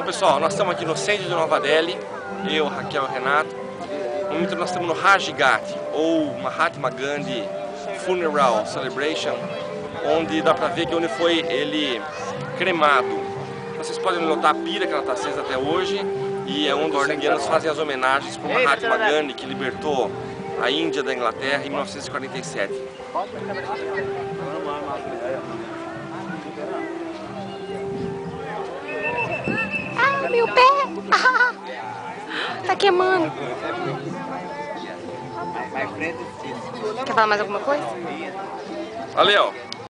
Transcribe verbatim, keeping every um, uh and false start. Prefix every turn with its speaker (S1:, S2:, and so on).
S1: pessoal, nós estamos aqui no centro de Nova Delhi, eu, Raquel e Renato. No momento nós estamos no Rajghat, ou Mahatma Gandhi Funeral Celebration, onde dá pra ver que onde foi ele cremado. Vocês podem notar a pira que ela está acesa até hoje, e é onde os indianos fazem as homenagens para o Mahatma Gandhi, que libertou a Índia da Inglaterra em mil novecentos e quarenta e sete.
S2: Ah, meu pé! Ah, tá queimando. Quer falar mais alguma coisa?
S1: Valeu!